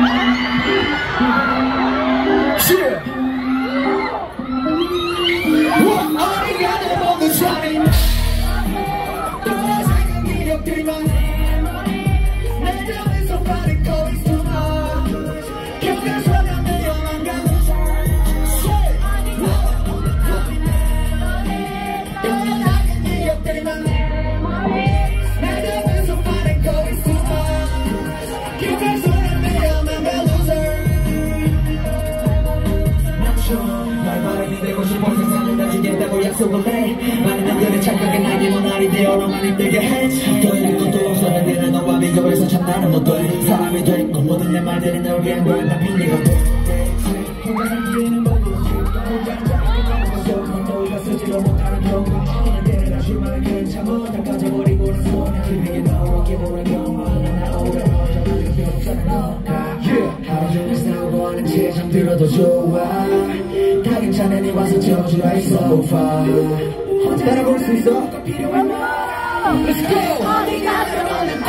많은 남들은 착하게 나게 원활히 되어 너만 힘들게 해 더 이상 것도 없었는데 난 너와 비교해서 참 나는 못돼 사람이 됐고 모든 내 말들은 널 위한 거야 난 핑계가 돼 혼자 살기에는 혼자 앉아있는 혼자 쓰지도 못하는 경우 때는 다시 말을 괜찮아 다 가져버리고는 손에 기분이 너와 기분을 경험하는 나 오래 어쩌면 없잖아 너가 하루 종일 싸우고 하는 채 잠들어도 좋아 다 괜찮으니 와서 저주라 이 소파 따라볼 수 있어? 필요한 너 Let's go! 어디 가든